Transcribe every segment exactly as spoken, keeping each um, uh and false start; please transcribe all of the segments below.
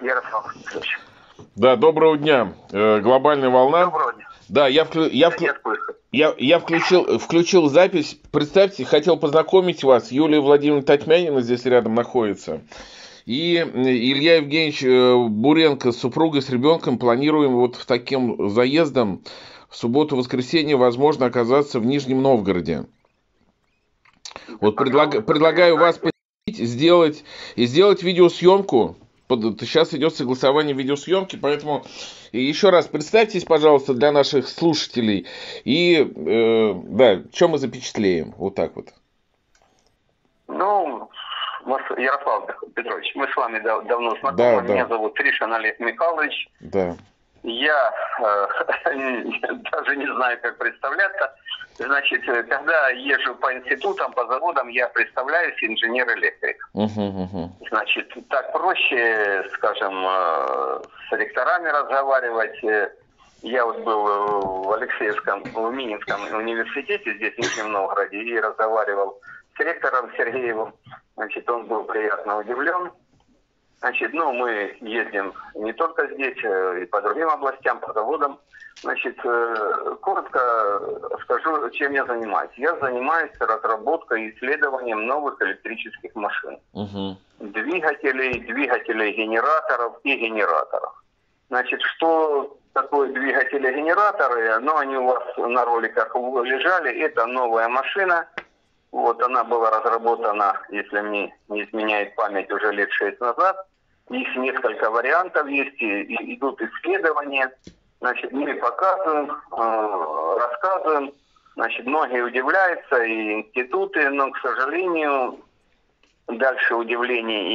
Ярослав Петрович. Да, доброго дня. Э, глобальная волна. Доброго дня. Да, я, вклю... я, вклю... я, я включил, включил запись. Представьте, хотел познакомить вас. Юлия Владимировна Татьмянина здесь рядом находится. И Илья Евгеньевич Буренко с супругой, с ребенком планируем вот таким заездом в субботу-воскресенье, возможно, оказаться в Нижнем Новгороде. Вот предлаг... предлагаю вас посетить, сделать, и сделать видеосъемку. Сейчас идет согласование видеосъемки, поэтому еще раз представьтесь, пожалуйста, для наших слушателей. И, э, да, что мы запечатлеем? Вот так вот. Ну, Ярослав Петрович, мы с вами дав давно знакомы. Да, Меня да. зовут Тришин Олег Михайлович. Да. Я э, даже не знаю, как представляться. Значит, когда езжу по институтам, по заводам, я представляюсь инженер-электрик. Угу, угу. Значит, так проще, скажем, э, с ректорами разговаривать. Я вот был в Алексеевском, в Мининском университете, здесь в Нижнем Новгороде, и разговаривал с ректором Сергеевым. Значит, он был приятно удивлен. Значит, ну, мы ездим не только здесь, и по другим областям, по заводам. Значит, коротко скажу, чем я занимаюсь. Я занимаюсь разработкой и исследованием новых электрических машин. Угу. Двигателей, двигателей генераторов и генераторов. Значит, что такое двигатели-генераторы? Ну, они у вас на роликах лежали. Это новая машина. Вот она была разработана, если мне не изменяет память, уже лет шесть назад. Их несколько вариантов есть, и, и идут исследования. Значит, мы показываем, э, рассказываем. Значит, многие удивляются, и институты, но, к сожалению, дальше удивлений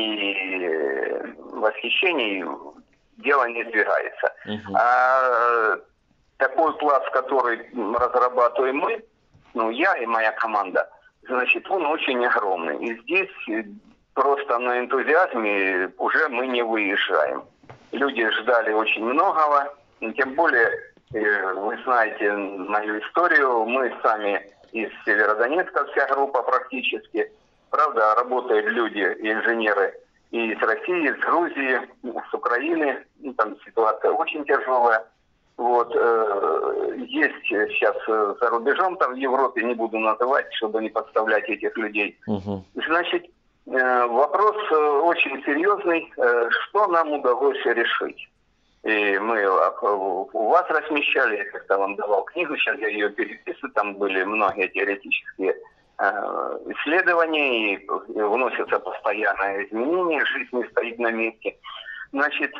и восхищений дело не двигается. Uh-huh. А такой пласт, который разрабатываем мы, ну, я и моя команда, значит, он очень огромный. И здесь просто на энтузиазме уже мы не выезжаем. Люди ждали очень многого. Тем более, вы знаете мою историю, мы сами из Северодонецка, вся группа практически. Правда, работают люди, инженеры и из России, из Грузии, с Украины. Там ситуация очень тяжелая. Вот, э, есть сейчас за рубежом, там в Европе, не буду называть, чтобы не подставлять этих людей. Угу. Значит, э, вопрос очень серьезный, э, что нам удалось решить. И мы у вас размещали, я как-то вам давал книгу, сейчас я ее переписываю, там были многие теоретические э, исследования, и вносятся постоянные изменения, жизнь не стоит на месте. Значит,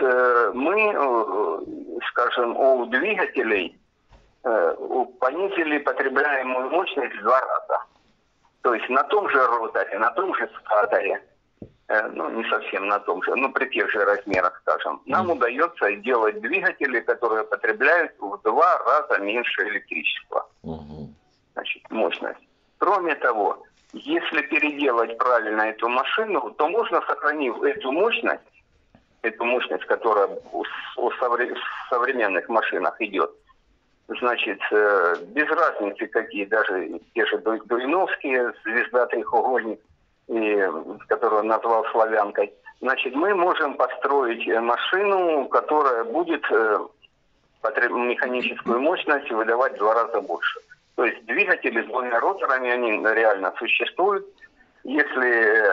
мы, скажем, у двигателей понизили потребляемую мощность в два раза. То есть на том же роторе, на том же статоре, ну не совсем на том же, но при тех же размерах, скажем, нам удается делать двигатели, которые потребляют в два раза меньше электричества. Значит, мощность. Кроме того, если переделать правильно эту машину, то можно, сохранив эту мощность, эту мощность, которая в современных машинах идет, значит, без разницы какие, даже те же Дуйновские, звезда треугольник, и, которую назвал славянкой, значит, мы можем построить машину, которая будет механическую мощность выдавать в два раза больше. То есть двигатели с двумя роторами, они реально существуют. Если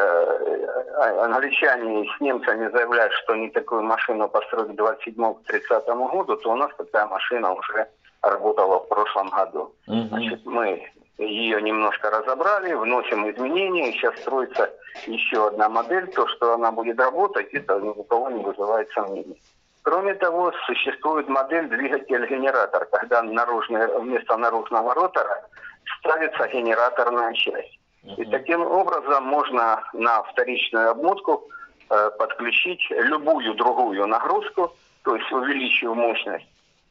э, англичане с немцами заявляют, что они такую машину построят к двадцать седьмому — тридцатому году, то у нас такая машина уже работала в прошлом году. Uh-huh. Значит, мы ее немножко разобрали, вносим изменения, и сейчас строится еще одна модель. То, что она будет работать, это ни у кого не вызывает сомнений. Кроме того, существует модель двигатель-генератор, когда наружный, вместо наружного ротора ставится генераторная часть. И таким образом можно на вторичную обмотку э, подключить любую другую нагрузку, то есть увеличив мощность.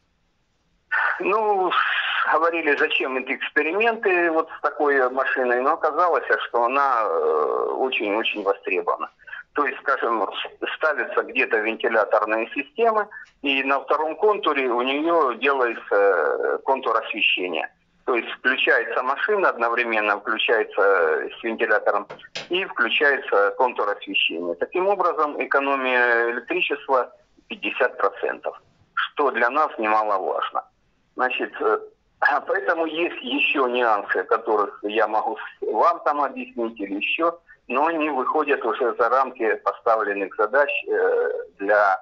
Ну, говорили, зачем эти эксперименты вот с такой машиной, но оказалось, что она очень-очень э, востребована. То есть, скажем, ставятся где-то вентиляторные системы, и на втором контуре у нее делается контур освещения. То есть включается машина одновременно, включается с вентилятором и включается контур освещения. Таким образом, экономия электричества пятьдесят процентов, что для нас немаловажно. Значит, поэтому есть еще нюансы, которых я могу вам там объяснить или еще, но они выходят уже за рамки поставленных задач для,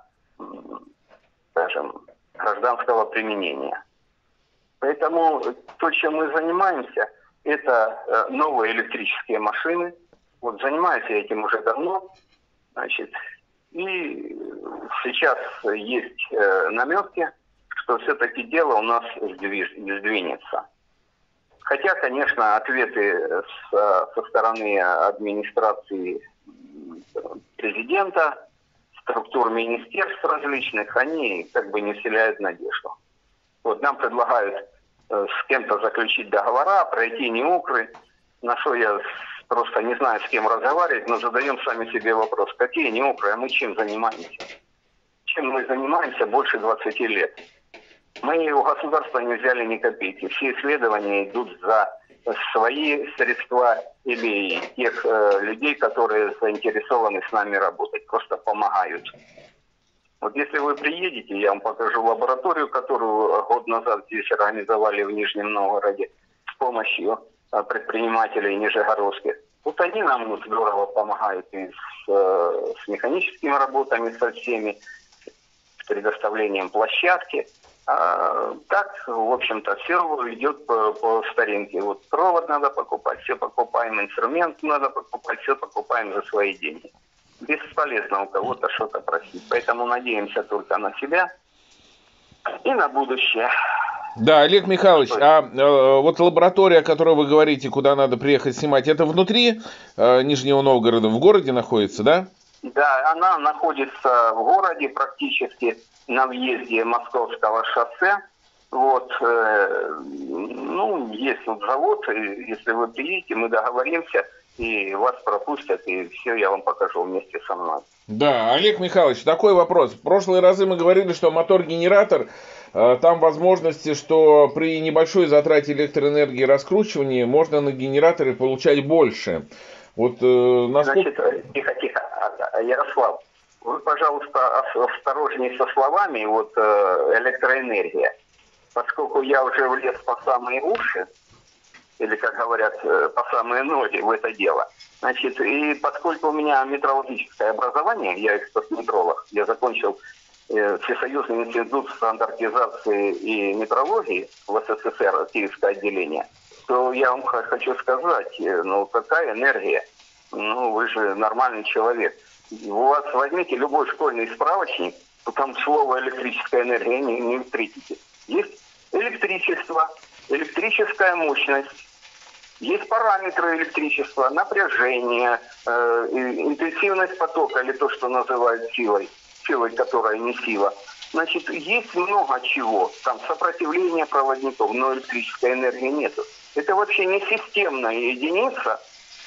скажем, гражданского применения. Поэтому то, чем мы занимаемся, это новые электрические машины. Вот занимаюсь я этим уже давно, значит, и сейчас есть намеки, что все-таки дело у нас сдвинется. Хотя, конечно, ответы со, со стороны администрации президента, структур министерств различных, они как бы не вселяют надежду. Вот нам предлагают э, с кем-то заключить договора, пройти НИУКРы, на что я просто не знаю, с кем разговаривать, но задаем сами себе вопрос, какие НИУКРы, а мы чем занимаемся? Чем мы занимаемся больше двадцати лет? Мы у государства не взяли ни копейки. Все исследования идут за свои средства или тех э, людей, которые заинтересованы с нами работать, просто помогают. Вот если вы приедете, я вам покажу лабораторию, которую год назад здесь организовали в Нижнем Новгороде с помощью предпринимателей нижегородских. Вот они нам вот здорово помогают и с, с механическими работами, со всеми, с предоставлением площадки. А так, в общем-то, все идет по, по старинке. Вот провод надо покупать, все покупаем, инструмент надо покупать, все покупаем за свои деньги. Бесполезно у кого-то что-то просить. Поэтому надеемся только на себя и на будущее. Да, Олег Михайлович, а э, вот лаборатория, о которой вы говорите, куда надо приехать снимать, это внутри э, Нижнего Новгорода, в городе находится, да? Да, она находится в городе, практически на въезде Московского шоссе. Вот, э, ну, есть вот завод, и если вы приедете, мы договоримся, и вас пропустят, и все я вам покажу вместе со мной. Да, Олег Михайлович, такой вопрос. В прошлые разы мы говорили, что мотор-генератор, э, там возможности, что при небольшой затрате электроэнергии и раскручивании можно на генераторе получать больше. Вот, э, насколько... Значит, тихо-тихо, Ярослав, вы, пожалуйста, осторожней со словами, вот электроэнергия. Поскольку я уже влез по самые уши, или, как говорят, по самые ноги в это дело. Значит, и поскольку у меня метрологическое образование, я эксперт-метролог, я закончил э, Всесоюзный институт стандартизации и метрологии в СССР, Киевское отделение, то я вам хочу сказать, ну, какая энергия? Ну, вы же нормальный человек. У вас возьмите любой школьный справочник, там слово электрическая энергия не, не встретите. Есть электричество, электрическая мощность, есть параметры электричества, напряжение, э, интенсивность потока, или то, что называют силой, силой, которая не сила. Значит, есть много чего, там сопротивление проводников, но электрической энергии нету. Это вообще не системная единица,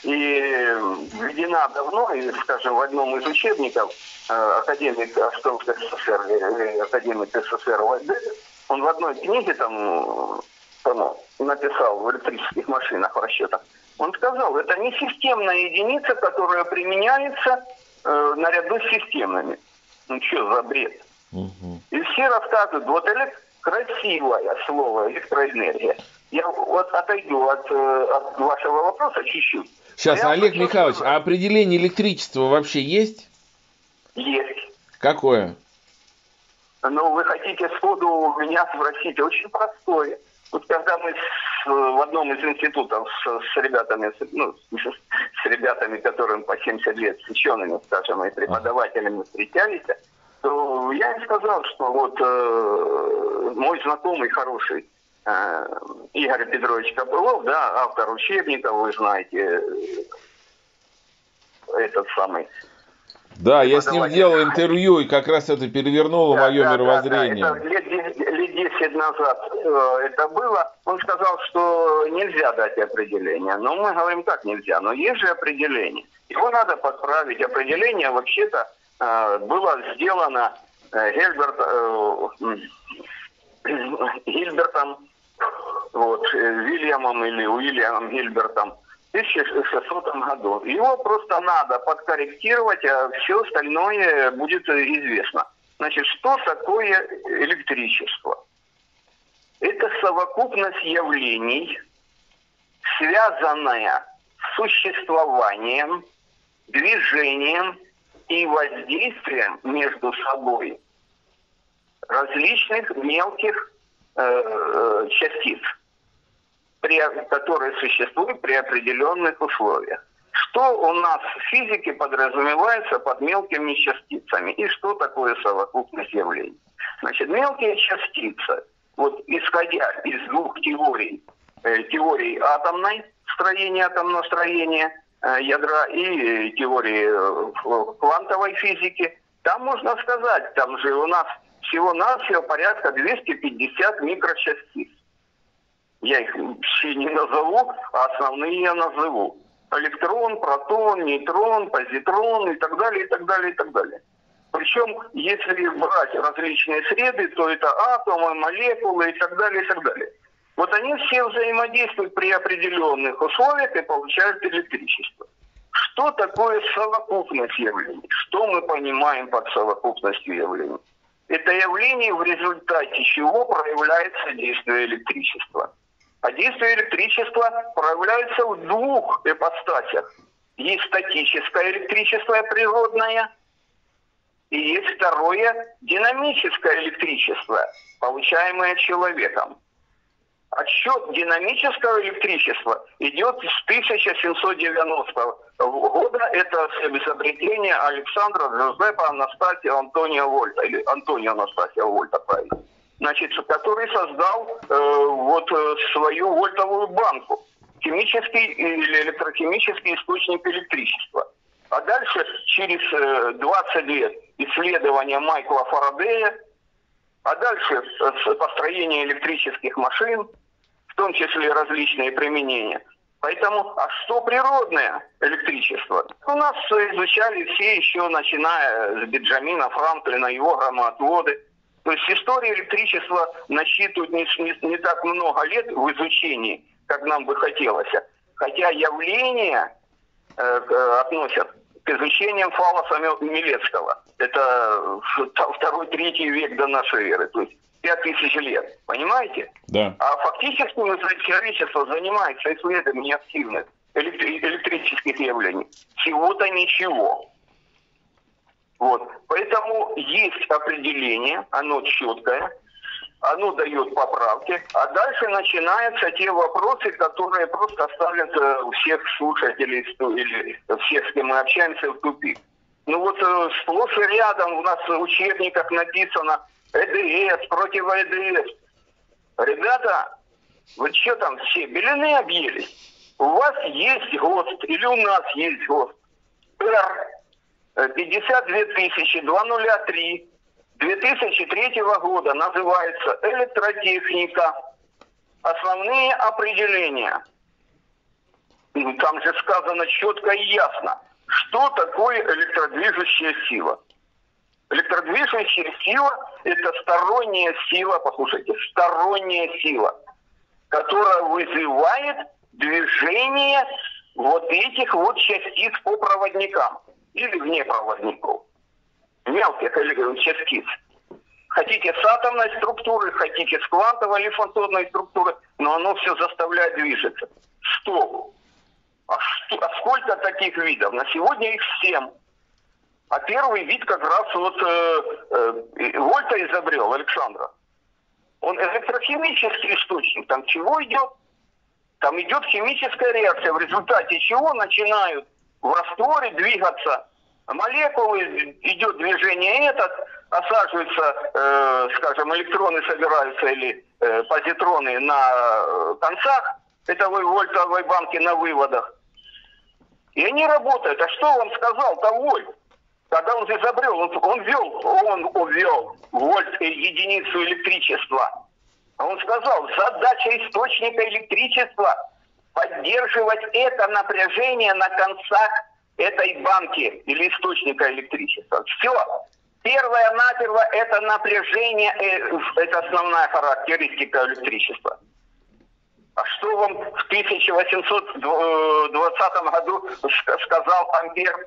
и введена давно, и, скажем, в одном из учебников э, академик Астровской СССР, э, академик СССР Вальдек, он в одной книге там, там написал в электрических машинах в расчетах, он сказал, это не системная единица, которая применяется э, наряду с системными. Ну что за бред? Угу. И все рассказывают, вот это красивое слово электроэнергия. Я вот отойду от, от вашего вопроса чуть-чуть. Сейчас, я Олег Михайлович, сказать. А определение электричества вообще есть? Есть. Какое? Ну, вы хотите сходу меня спросить, очень простое. Вот когда мы с, в одном из институтов с, с ребятами, ну, с, с ребятами, которым по семьдесят лет, с учеными, скажем, и преподавателями встречались, то я им сказал, что вот э, мой знакомый хороший э, Игорь Петрович Копылов, да, автор учебников, вы знаете, этот самый. Да, я с ним делал интервью, и как раз это перевернуло да, мое да, мировоззрение. Да, да. Это лет, лет десять назад э, это было. Он сказал, что нельзя дать определение. Но мы говорим, как нельзя? Но есть же определение. Его надо подправить. Определение вообще-то э, было сделано э, Гельберт, э, Гильбертом вот, Вильямом или Уильямом Гильбертом в тысяча шестисотом году. Его просто надо подкорректировать, а все остальное будет известно. Значит, что такое электричество? Это совокупность явлений, связанная с существованием, движением и воздействием между собой различных мелких э, частиц, при, которые существуют при определенных условиях. Что у нас в физике подразумевается под мелкими частицами и что такое совокупность явлений? Значит, мелкие частицы, вот исходя из двух теорий, э, теории атомной, строения атомного строения э, ядра и теории э, квантовой физики, там можно сказать, там же у нас всего-навсего порядка двести пятьдесят микрочастиц. Я их все не назову, а основные я назову. Электрон, протон, нейтрон, позитрон и так далее, и так далее, и так далее. Причем, если брать различные среды, то это атомы, молекулы и так далее, и так далее. Вот они все взаимодействуют при определенных условиях и получают электричество. Что такое совокупность явлений? Что мы понимаем под совокупностью явлений? Это явление, в результате чего проявляется действие электричества. А действие электричества проявляется в двух ипостасях. Есть статическое электричество природное, и есть второе динамическое электричество, получаемое человеком. Отсчет динамического электричества идет с тысяча семьсот девяностого года. Это изобретение Александра Джузеппе Анастасия Антонио Вольта, или Антонио Анастасия Вольта, правильно. Значит, который создал э, вот свою вольтовую банку, химический или электрохимический источник электричества. А дальше, через э, двадцать лет исследования Майкла Фарадея, а дальше э, построение электрических машин, в том числе различные применения. Поэтому, а что природное электричество? У нас изучали все еще, начиная с Бенджамина Франклина, его громоотводы. То есть история электричества насчитывает не, не, не так много лет в изучении, как нам бы хотелось. Хотя явления э, относят к изучениям Фаллоса Милецкого. Это второй-третий век до нашей эры, то есть пять тысяч лет. Понимаете? Да. А фактически человечество занимается исследованием активных электри- электрических явлений. Всего-то ничего. Вот. Поэтому есть определение, оно четкое, оно дает поправки, а дальше начинаются те вопросы, которые просто ставят всех слушателей или всех, с кем мы общаемся, в тупик. Ну вот сплошь и рядом у нас в учебниках написано ЭДС, против ЭДС. Ребята, вы что там все, белины объелись? У вас есть ГОСТ или у нас есть ГОСТ? Р пятьдесят две тысячи двести три две тысячи третьего года называется электротехника. Основные определения. Там же сказано четко и ясно, что такое электродвижущая сила. Электродвижущая сила – это сторонняя сила, послушайте, сторонняя сила, которая вызывает движение вот этих вот частиц по проводникам. Или вне проводников, мелких частиц. Хотите с атомной структуры, хотите с квантовой или фотонной структуры, но оно все заставляет движется. Стоп! А, что, а сколько таких видов? На сегодня их семь. А первый вид как раз вот э, э, Вольта изобрел, Александра. Он электрохимический источник. Там чего идет? Там идет химическая реакция, в результате чего начинают в растворе двигаться молекулы, идет движение этот, осаживаются, э, скажем, электроны собираются или э, позитроны на концах этой вольтовой банки на выводах. И они работают. А что он сказал-то Вольт? Когда он изобрел, он, он ввел, он ввел вольт единицу электричества. А он сказал, задача источника электричества поддерживать это напряжение на концах этой банки или источника электричества. Все. Первое-наперво это напряжение, это основная характеристика электричества. А что вам в тысяча восемьсот двадцатом году сказал ампер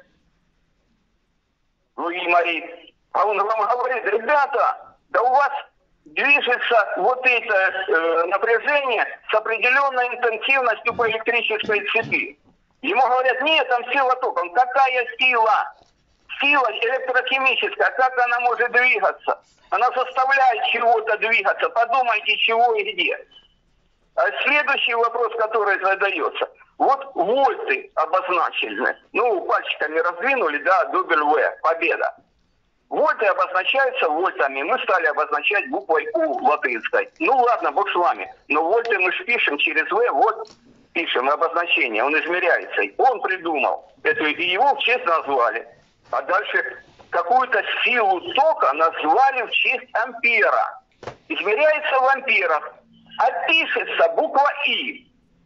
Луи Мари? А он вам говорит: ребята, да у вас движется вот это э, напряжение с определенной интенсивностью по электрической цепи. Ему говорят: нет, там сила током. Какая сила? Сила электрохимическая, как она может двигаться? Она заставляет чего-то двигаться. Подумайте, чего и где. А следующий вопрос, который задается. Вот вольты обозначены. Ну, пальчиками раздвинули, да, дубль В, победа. Вольты обозначаются вольтами. Мы стали обозначать буквой У латынской. Ну ладно, бог с вами. Но вольты мы же пишем через В, вот пишем обозначение, он измеряется. Он придумал это, и его в честь назвали. А дальше какую-то силу тока назвали в честь ампера. Измеряется в амперах. А пишется буква И.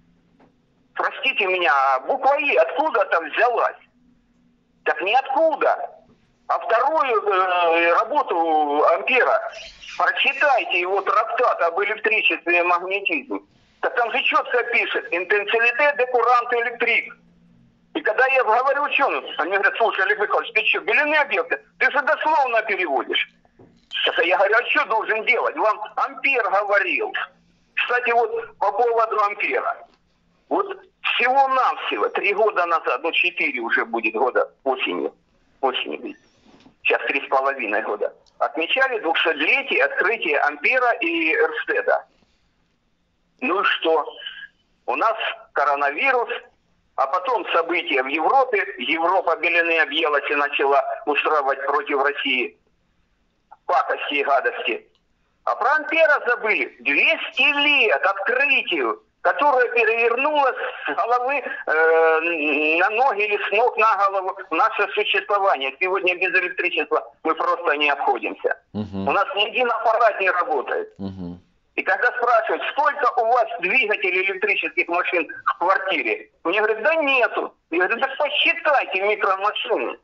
Простите меня, буква И откуда-то взялась? Так ниоткуда. А вторую э, работу ампера прочитайте, его трактат об электричестве и магнетизме. Так там же четко пишет: интенсивитет де курант электрик. И когда я говорю ученым, они говорят: слушай, Олег Михайлович, ты что, беленые объекты? Ты же дословно переводишь. Сейчас я говорю: а что должен делать? Вам ампер говорил. Кстати, вот по поводу ампера. Вот всего-навсего три года назад, ну четыре уже будет года осенью, осенью будет, сейчас три с половиной года, отмечали двухсотлетие открытия ампера и Эрстеда. Ну и что? У нас коронавирус, а потом события в Европе. Европа беленые объелась и начала устраивать против России пакости и гадости. А про ампера забыли. двести лет открытию, которое перевернуло с головы э, на ноги или с ног на голову наше существование. Сегодня без электричества мы просто не обходимся. Угу. У нас ни один аппарат не работает. Угу. И когда спрашивают, сколько у вас двигателей электрических машин в квартире, мне говорят: да нету. Я говорю: да посчитайте микромашины.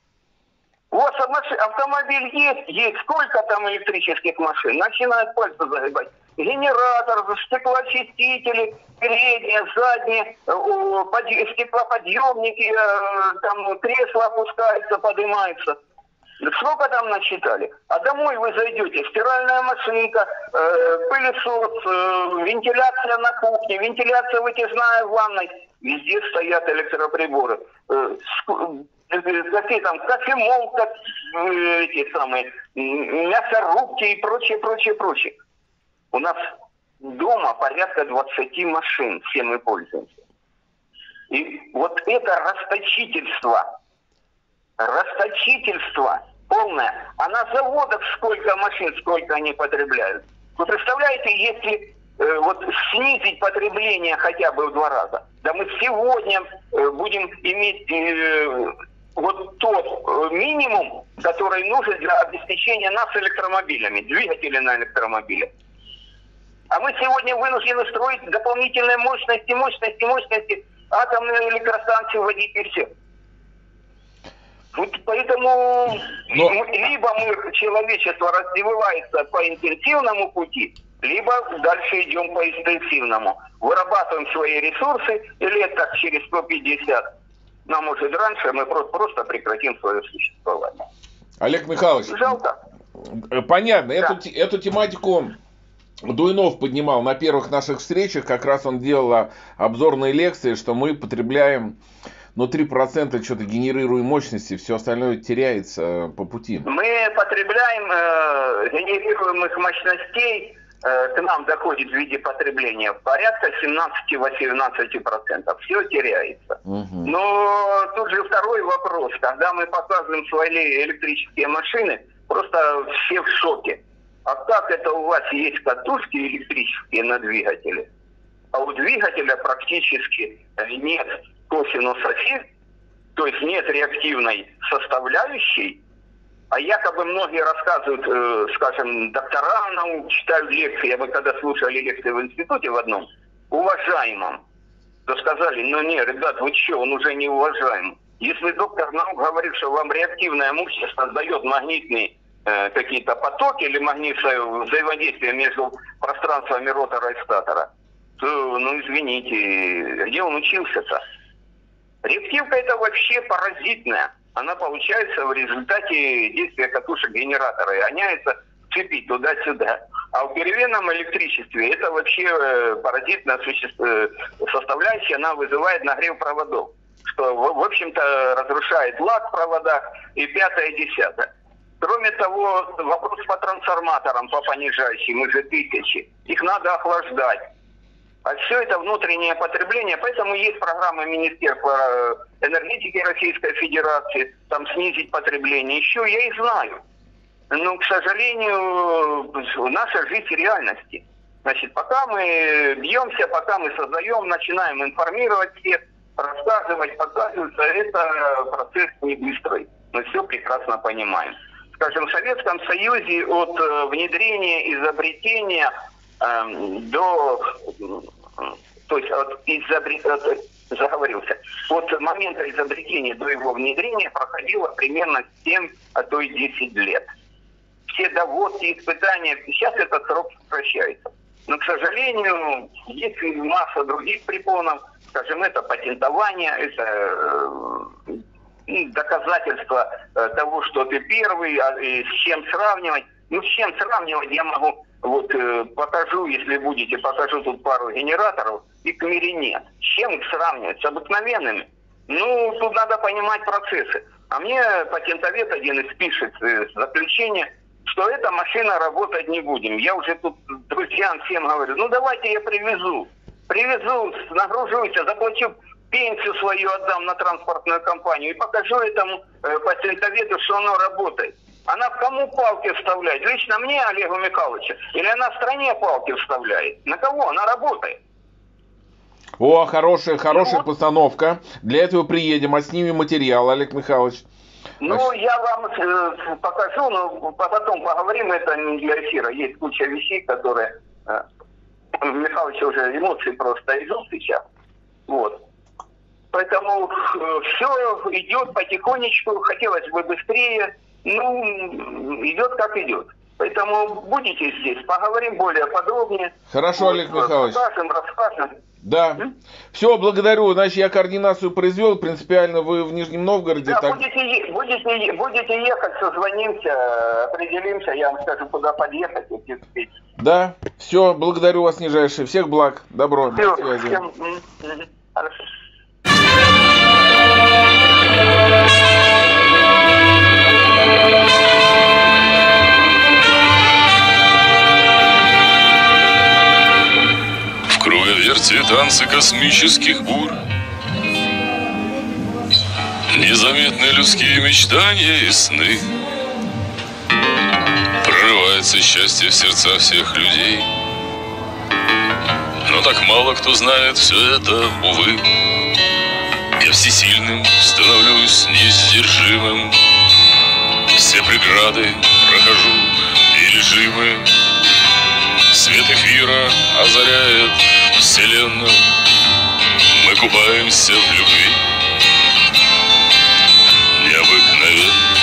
У вас автомобиль есть? Есть. Сколько там электрических машин? Начинают пальцы загибать. Генератор, стеклоочистители, передние, задние, стеклоподъемники, там кресла опускаются, поднимаются. Сколько там насчитали? А домой вы зайдете: стиральная машинка, э, пылесос, э, вентиляция на кухне, вентиляция вытяжная в ванной. Везде стоят электроприборы. Э, какие там кофемолка, э, эти самые, мясорубки и прочее, прочее, прочее. У нас дома порядка двадцати машин, все мы пользуемся. И вот это расточительство, расточительство полное. А на заводах сколько машин, сколько они потребляют. Вы представляете, если э, вот снизить потребление хотя бы в два раза, да мы сегодня э, будем иметь э, вот тот э, минимум, который нужен для обеспечения нас электромобилями, двигатели на электромобилях. А мы сегодня вынуждены строить дополнительные мощности, мощности, мощности, атомные электростанции вводить и все. Вот поэтому Но... либо мы, человечество развивается по интенсивному пути, либо дальше идем по интенсивному. Вырабатываем свои ресурсы, и лет так через сто пятьдесят, нам может раньше, мы просто, просто прекратим свое существование. Олег Михайлович, жалко. Понятно, да. эту, эту тематику Дуйнов поднимал на первых наших встречах, как раз он делал обзорные лекции, что мы потребляем, ну, три процента что-то генерируем мощности, все остальное теряется по пути. Мы потребляем э, генерируемых мощностей, э, к нам доходит в виде потребления порядка семнадцать-восемнадцать процентов. Все теряется. Угу. Но тут же второй вопрос. Когда мы показываем свои электрические машины, просто все в шоке. А как это у вас есть катушки электрические на двигателе, а у двигателя практически нет косинуса фи, то есть нет реактивной составляющей, а якобы многие рассказывают, э, скажем, доктора наук, читают лекции, вы когда слушали лекции в институте в одном, уважаемом, то сказали: ну не, ребят, вы что, он уже не уважаем. Если доктор наук говорит, что вам реактивная мощность создает магнитные э, какие-то потоки или магнитное взаимодействие между пространствами ротора и статора, ну извините, где он учился-то? Реактивка это вообще паразитная. Она получается в результате действия катушек генератора и гоняется в цепи туда-сюда. А в переменном электричестве это вообще паразитная составляющая, она вызывает нагрев проводов, что, в общем-то, разрушает лак в проводах и пятое, и десятое. Кроме того, вопрос по трансформаторам, по понижающим, их же тысячи, их надо охлаждать. А все это внутреннее потребление, поэтому есть программа Министерства энергетики Российской Федерации, там снизить потребление. Еще я и знаю. Но, к сожалению, наша жизнь в реальности. Значит, пока мы бьемся, пока мы создаем, начинаем информировать всех, рассказывать, показывать, это процесс не быстрый. Мы все прекрасно понимаем. Скажем, в Советском Союзе от внедрения, изобретения э, до... То есть от изобретения... заговорился. От момента изобретения до его внедрения проходило примерно семь, а то и десять лет. Все доводки, испытания, сейчас этот срок сокращается. Но, к сожалению, есть масса других препонов, скажем, это патентование, это э, доказательство э, того, что ты первый, а, и с чем сравнивать. Ну, с чем сравнивать я могу, вот э, покажу, если будете, покажу тут пару генераторов, и к мире нет. С чем их сравнивать? С обыкновенными? Ну, тут надо понимать процессы. А мне патентовед один из пишет э, заключение, что эта машина работать не будем. Я уже тут друзьям всем говорю, ну давайте я привезу. Привезу, нагружусь, заплачу пенсию свою, отдам на транспортную компанию и покажу этому э, патентоведу, что оно работает. Она кому палки вставляет? Лично мне, Олегу Михайловичу? Или она в стране палки вставляет? На кого? Она работает. О, хорошая, хорошая ну, постановка. Для этого приедем, отснимем материал, Олег Михайлович. Ну, а... я вам э, покажу, но потом поговорим, это не для эфира. Есть куча вещей, которые... Э, Михайлович уже эмоции просто идут сейчас. Вот. Поэтому э, все идет потихонечку, хотелось бы быстрее. Ну, идет как идет. Поэтому будете здесь, поговорим более подробнее. Хорошо, вот, Олег Михайлович. Расскажем, расскажем. Да. М? Все, благодарю. Значит, я координацию произвел. Принципиально вы в Нижнем Новгороде. Да, так... будете, будете, будете ехать, созвонимся, определимся, я вам скажу, куда подъехать. И да. Все, благодарю вас, нижайшее. Всех благ. Добро. Все, до связи. Всем... Хорошо. В круговерти танцы космических бур, незаметны людские мечтания и сны. Прорывается счастье в сердца всех людей, но так мало кто знает все это, увы. Я всесильным становлюсь несдержимым, все преграды прохожу и режимы. Свет эфира озаряет вселенную, мы купаемся в любви необыкновенной.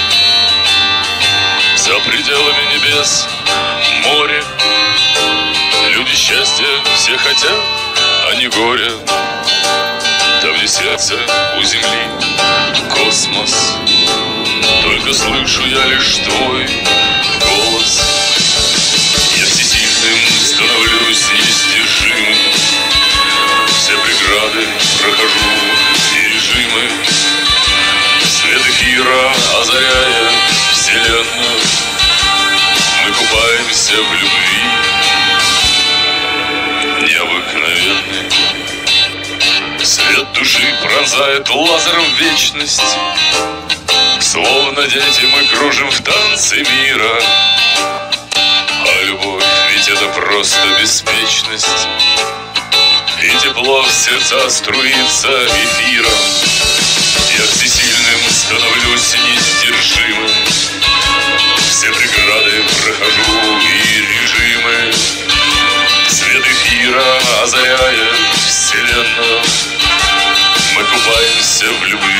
За пределами небес море, люди счастья все хотят, а не горя. Там, где сердце у земли космос, только слышу я лишь твой голос. Я всесильным становлюсь несдержимым, все преграды прохожу и режимы. Свет эфира озаряя вселенную, мы купаемся в любви необыкновенной. Свет души пронзает лазером вечность, словно дети мы кружим в танце мира. А любовь ведь это просто беспечность, и тепло в сердца струится эфиром. Я всесильным становлюсь несдержимым, все преграды прохожу и режимы. Свет эфира озаряет вселенную, мы купаемся в любви